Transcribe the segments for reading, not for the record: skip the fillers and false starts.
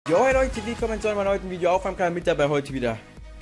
Jo, hey Leute, willkommen zu einem neuen Video auf meinem Kanal. Mit dabei heute wieder.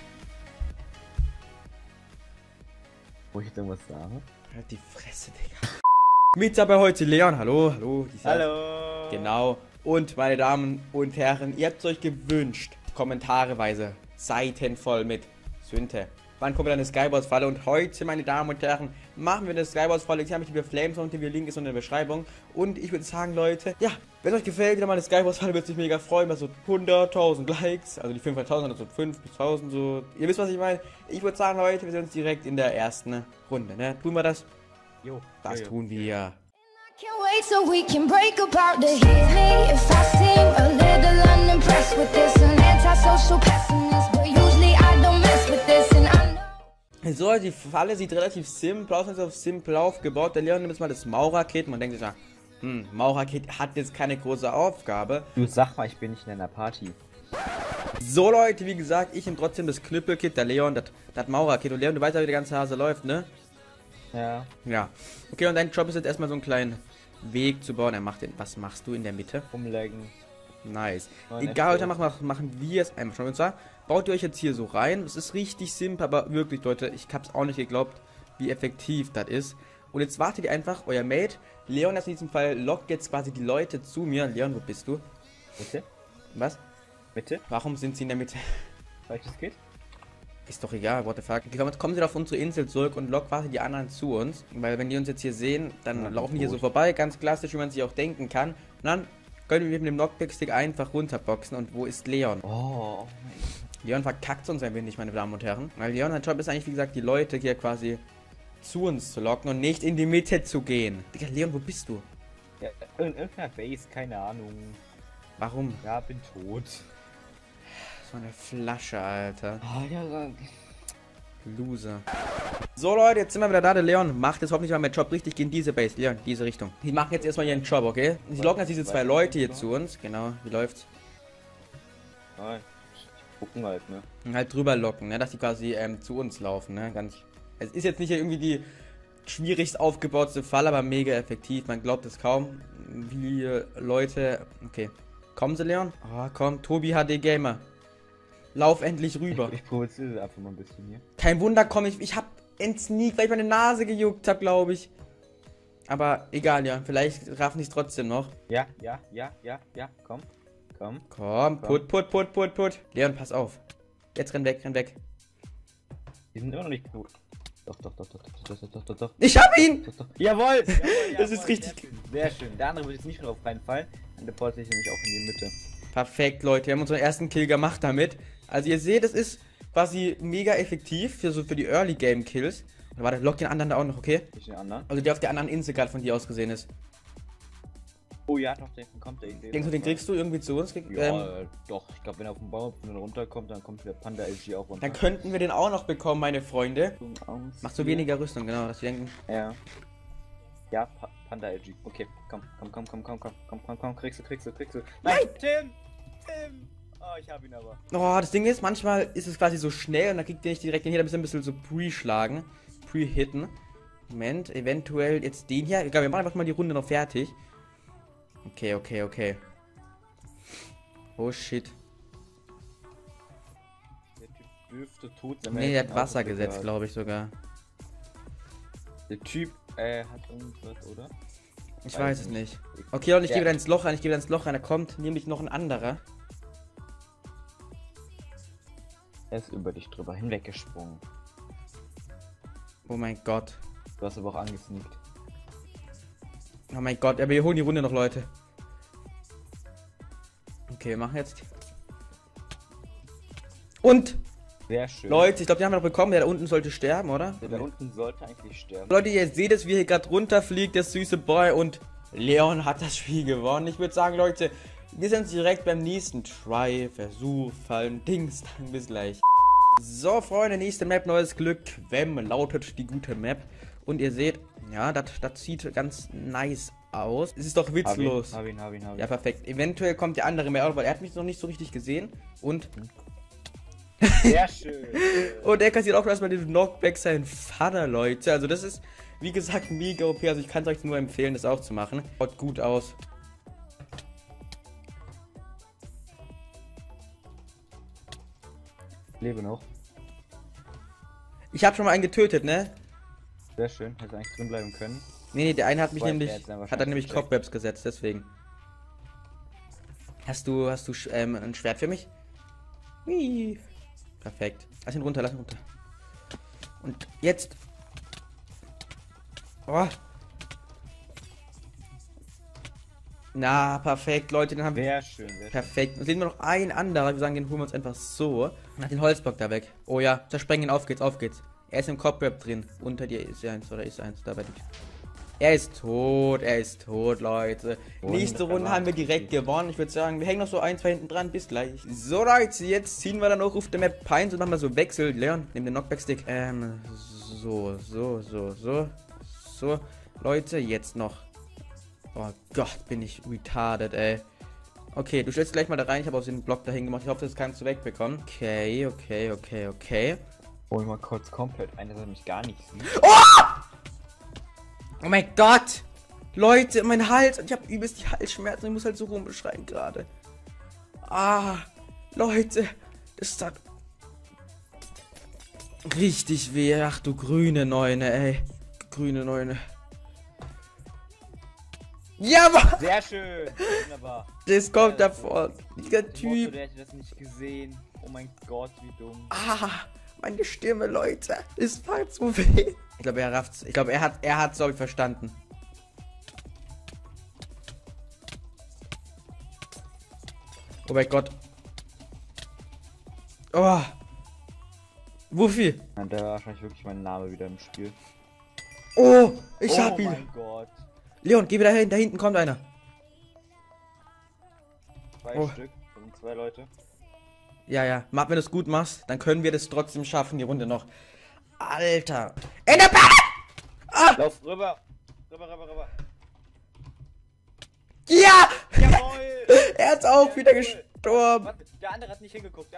Wo ich jetzt irgendwas sage? Halt die Fresse, Digga. Mit dabei heute Leon. Hallo, hallo. Hallo. Genau. Und meine Damen und Herren, ihr habt es euch gewünscht. Kommentareweise. Seiten voll mit Sünte. Wann kommt eine Skywars-Falle? Und heute, meine Damen und Herren, machen wir eine Skywars-Falle. Ich habe mich über Flames und der Link ist unter der Beschreibung. Und ich würde sagen, Leute, ja, wenn es euch gefällt, wieder mal eine Skywars-Falle, würde ich mich mega freuen. Bei so 100.000 Likes, also die 500.000, also 5 bis 1000, so. Ihr wisst, was ich meine. Ich würde sagen, Leute, wir sehen uns direkt in der ersten Runde, ne? Tun wir das? Jo. Das tun wir. Can't wait so we can break apart the hit me if I seem a little unimpressed with this an antisocial pessimist, but usually I don't mess with this and I know. So, die Falle sieht relativ simpel aus, also simpel aufgebaut. Der Leon nimmt jetzt mal das Maurerkit. Man denkt sich ja, Maurerkit hat jetzt keine große Aufgabe. Du sag mal, ich bin nicht in einer Party. So Leute, wie gesagt, ich nehme trotzdem das Knüppelkit, der Leon, das Maurerkit. Und Leon, du weißt ja, wie der ganze Hase läuft, ne? Ja. Ja. Okay, und dein Job ist jetzt erstmal so einen kleinen Weg zu bauen. Er macht den. Was machst du in der Mitte? Umlegen. Nice. Oh, Egal, heute machen wir es einfach schon. Und zwar baut ihr euch jetzt hier so rein. Es ist richtig simpel, aber wirklich, Leute, ich hab's auch nicht geglaubt, wie effektiv das ist. Und jetzt wartet ihr einfach, euer Mate, Leon, das in diesem Fall lockt jetzt quasi die Leute zu mir. Leon, wo bist du? Mitte? Was? Mitte? Warum sind sie in der Mitte? Weil das geht? Ist doch egal, what the fuck. Jetzt kommen sie auf unsere Insel zurück und lockt quasi die anderen zu uns. Weil wenn die uns jetzt hier sehen, dann Ja, laufen die hier so vorbei. Ganz klassisch, wie man sich auch denken kann. Und dann können wir mit dem Knockback-Stick einfach runterboxen. Und wo ist Leon? Oh. Leon verkackt uns ein wenig, meine Damen und Herren. Weil Leon, sein Job ist eigentlich, wie gesagt, die Leute hier quasi zu uns zu locken und nicht in die Mitte zu gehen. Digga, Leon, wo bist du? Ja, in irgendeiner Base, keine Ahnung. Warum? Ja, bin tot. So eine Flasche, Alter. Ah, ja, Loser. So Leute, jetzt sind wir wieder da. Der Leon macht jetzt hoffentlich mal meinen Job richtig. Geh in diese Base, Leon, diese Richtung. Die machen jetzt erstmal ihren Job, okay? Sie locken jetzt diese zwei Leute hier zu uns. Genau, wie läuft's? nein. Gucken halt, ne? Und halt drüber locken, ne? Dass die quasi zu uns laufen, ne? Ganz. Es ist jetzt nicht irgendwie die schwierigst aufgebauteste Falle, aber mega effektiv. Man glaubt es kaum, wie Leute. Okay. Kommen sie, Leon? Oh, komm, Tobi HD Gamer. Lauf endlich rüber. Ich provoziere einfach mal ein bisschen hier. Kein Wunder, komm, ich hab entsneakt, weil ich meine Nase gejuckt hab, glaube ich. Aber egal, ja, vielleicht raffen die es trotzdem noch. Ja, komm. Komm, put. Leon, pass auf. Jetzt renn weg. Die sind immer noch nicht gut. Doch. Ich hab ihn! Doch. Jawohl! Das ist richtig. Sehr schön. Der andere wird jetzt nicht mehr drauf reinfallen. Dann deporte ich nämlich auch in die Mitte. Perfekt, Leute, wir haben unseren ersten Kill gemacht damit. Also ihr seht, es ist quasi mega effektiv für die Early Game Kills. Warte, lock den anderen da auch noch, okay? Nicht den anderen. Also der auf der anderen Insel gerade von dir aus gesehen ist. Oh ja, doch, den kommt der. Denkst du, den kriegst du irgendwie zu uns? Ja, doch. Ich glaube, wenn er auf den Baum runterkommt, dann kommt der Panda LG auch runter. Dann könnten wir den auch noch bekommen, meine Freunde. Angst. Machst du weniger Rüstung, genau, dass wir denken. Ja. Ja, Panda LG. Okay, komm. Kriegst du. Nein! Tim! Oh, ich hab ihn aber. Oh, das Ding ist, manchmal ist es quasi so schnell und dann kriegt ihr nicht direkt den hier, da ein bisschen so pre-schlagen. Pre-hitten. Moment, eventuell jetzt den hier. Egal, wir machen einfach mal die Runde noch fertig. Okay. Oh shit. Der Typ dürfte tot sein. Nee, der hat Wasser gesetzt, glaube ich sogar. Der Typ hat irgendwas, oder? Ich weiß es nicht. Okay, und ich gehe wieder ins Loch rein, da kommt nämlich noch ein anderer. Er ist über dich drüber hinweggesprungen. Oh mein Gott. Du hast aber auch angesneakt. Oh mein Gott, aber wir holen die Runde noch, Leute. Okay, wir machen jetzt. Und, Sehr schön. Leute, ich glaube, die haben wir noch bekommen. Der da unten sollte sterben, oder? Der da unten sollte eigentlich sterben. Leute, ihr seht es, wie hier gerade runterfliegt, der süße Boy. Und Leon hat das Spiel gewonnen. Ich würde sagen, Leute, wir sind direkt beim nächsten Try, Versuch, Fallen, Dings. Dann bis gleich. So, Freunde, nächste Map, neues Glück. Quem lautet die gute Map. Und ihr seht, ja, das sieht ganz nice aus. Es ist doch witzlos. Hab ihn. Ja, perfekt. Eventuell kommt der andere mehr, weil er hat mich noch nicht so richtig gesehen. Und Sehr schön. und er kassiert auch erstmal den Knockback seinen Vater, Leute. Also das ist, wie gesagt, mega OP. Also ich kann es euch nur empfehlen, das auch zu machen. Schaut gut aus. Lebe noch. Ich habe schon mal einen getötet, ne? Sehr schön. Hätte eigentlich drin bleiben können. Nee, der eine hat mich Weiß, nämlich, der hat's dann hat dann wahrscheinlich nämlich gecheckt. Cobwebs gesetzt, deswegen. Hast du ein Schwert für mich? Hui. Perfekt. Lass ihn runter, lass ihn runter. Und jetzt. Oh. Na, perfekt, Leute, den haben wir. Sehr schön, sehr schön. Perfekt. Und sehen wir noch einen anderen. Wir sagen, den holen wir uns einfach so. Nach den Holzblock da weg. Oh ja, zersprengen ihn. Auf geht's, auf geht's. Er ist im Cobweb drin. Unter dir ist eins oder ist eins. Da bei dir. Er ist tot, Leute. Nächste Runde haben wir direkt gewonnen. Ich würde sagen, wir hängen noch so ein, zwei hinten dran. Bis gleich. So, Leute, jetzt ziehen wir dann auch auf der Map Pines und machen mal so Wechsel. Leon, nimm den Knockback-Stick. So. Leute, jetzt noch. Oh Gott, bin ich retarded, ey. Okay, du stellst gleich mal da rein. Ich habe auch den Block dahin gemacht. Ich hoffe, das kannst du wegbekommen. Okay. Hol mal kurz komplett ein, dass er mich gar nicht sieht. Oh mein Gott! Leute, mein Hals. Ich habe übelst die Halsschmerzen. Ich muss halt so rumbeschreien gerade. Leute. Das tat richtig weh. Ach du grüne Neune, ey. Grüne Neune. Ja, Mann! Sehr schön. Wunderbar. Das kommt davon. Dieser Motto, Typ. der hätte das nicht gesehen. Oh mein Gott, wie dumm. Meine Stimme, Leute. Es tat so weh. Ich glaube, er rafft's. Ich glaube, er hat's, glaube ich, verstanden. Oh mein Gott. Oh. Wuffi. Ja, da war wahrscheinlich wirklich mein Name wieder im Spiel. Oh, ich hab Oh ihn. mein Gott. Leon, geh wieder hin. Da hinten kommt einer. Zwei Oh. Stück. Das sind 2 Leute. Ja. Wenn du das gut machst, dann können wir das trotzdem schaffen, die Runde noch. Alter. Enderpearl! Lauf rüber. Rüber. Ja! Jawohl. Er ist auch wieder Jawohl. gestorben. Warte, der andere hat nicht hingeguckt.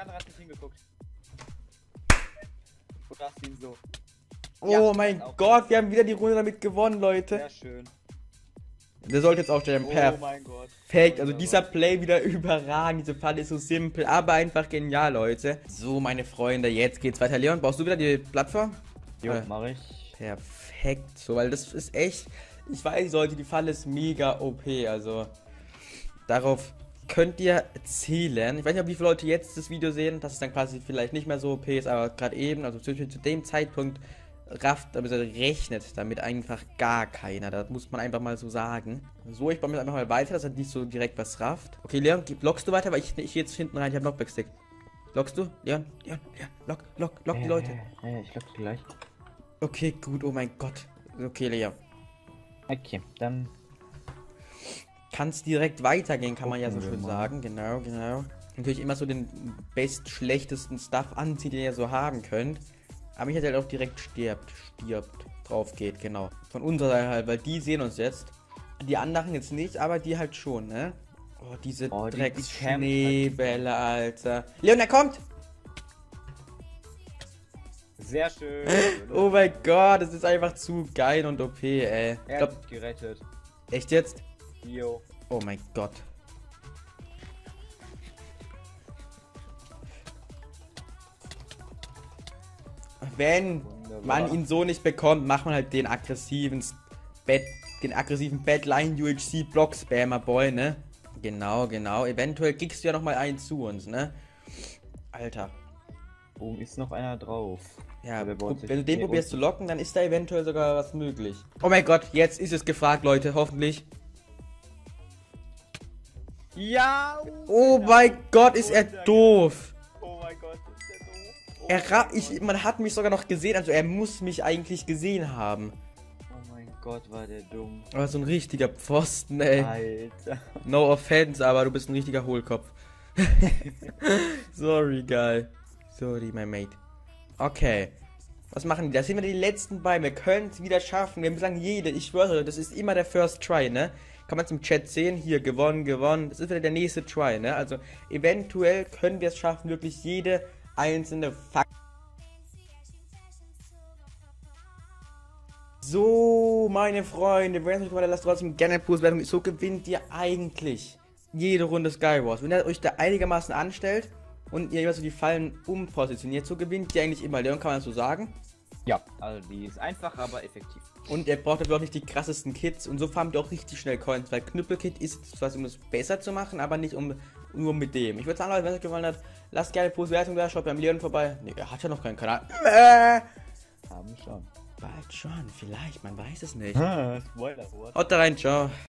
Oder hast du ihn so? Oh Ja, mein auch. Gott, wir haben wieder die Runde damit gewonnen, Leute. Sehr schön. Der sollte jetzt auch stellen. Oh mein Gott. Perfekt, also dieser Play wieder überragend. Diese Falle ist so simpel, aber einfach genial, Leute. So, meine Freunde, jetzt geht's weiter. Leon, brauchst du wieder die Plattform? Jo, Äh, mach ich. Perfekt, so, weil das ist echt. Ich weiß, Leute, die Falle ist mega OP, also darauf könnt ihr zählen. Ich weiß nicht, ob wie viele Leute jetzt das Video sehen, dass es dann quasi vielleicht nicht mehr so OP ist, aber gerade eben, also zu dem Zeitpunkt rafft, aber rechnet damit einfach gar keiner. Das muss man einfach mal so sagen. So, ich baue mir einfach mal weiter, dass er nicht so direkt was rafft. Okay, Leon, blockst du weiter, weil ich jetzt hinten rein, ich habe Knockback-Stick. Blockst du? Leon, lock die Leute. Ja, ich lock die gleich. Okay, gut, oh mein Gott. Okay, Leon. Okay, dann. Kann's direkt weitergehen, kann man ja so Gucken wir schön mal. sagen. Genau. Natürlich immer so den schlechtesten Stuff anziehen, den ihr so haben könnt. Aber ich hätte halt auch direkt stirbt, drauf geht, genau. Von unserer Seite halt, weil die sehen uns jetzt. Die anderen jetzt nicht, aber die halt schon, ne? Oh, diese Oh, die Drecksschneebälle, Alter. Leon, er kommt! Sehr schön. Oh mein Gott, das ist einfach zu geil und OP, ey. Ich Er glaub, hat mich gerettet. echt jetzt? Jo. Oh mein Gott. Wenn Wunderbar. man ihn so nicht bekommt, macht man halt den aggressiven Badline UHC Block Spammer Boy, ne? Genau. Eventuell kriegst du ja noch mal einen zu uns, ne? Alter. Oben ist noch einer drauf. Ja, Der baut sich wenn du den hier probierst zu unten. locken, dann ist da eventuell sogar was möglich. Oh mein Gott, jetzt ist es gefragt, Leute, hoffentlich. Ja! Oh mein Gott, ist er doof. Oh mein Gott, ist der doof. Man hat mich sogar noch gesehen, also er muss mich eigentlich gesehen haben. Oh mein Gott, war der dumm. Aber so ein richtiger Pfosten, ey. Alter. No offense, aber du bist ein richtiger Hohlkopf. Sorry, guy. Sorry, my mate. Okay. Was machen die? Das sind wir die letzten beiden. Wir können es wieder schaffen. Wir sagen ich schwöre, das ist immer der First Try, ne? Kann man es im Chat sehen. Hier, gewonnen. Das ist wieder der nächste Try, ne? Also, eventuell können wir es schaffen, wirklich jede einzelne So, meine Freunde, wenn es euch lasst trotzdem gerne eine Pluswertung. So gewinnt ihr eigentlich jede Runde Skywars. Wenn ihr euch da einigermaßen anstellt und ihr immer so die Fallen umpositioniert, so gewinnt ihr eigentlich immer. Leon, kann man das so sagen? Ja, also die ist einfach, aber effektiv. Und ihr braucht dafür auch nicht die krassesten Kits und so farmt ihr auch richtig schnell Coins, weil Knüppelkit ist zwar, um es besser zu machen, aber nicht nur mit dem. Ich würde sagen, Leute, wenn es euch gefallen hat, lasst gerne Bewertung da, schaut beim Leon vorbei. Ne, er hat ja noch keinen Kanal. Haben schon. Bald schon, vielleicht, man weiß es nicht. Spoiler. Haut da rein, ciao.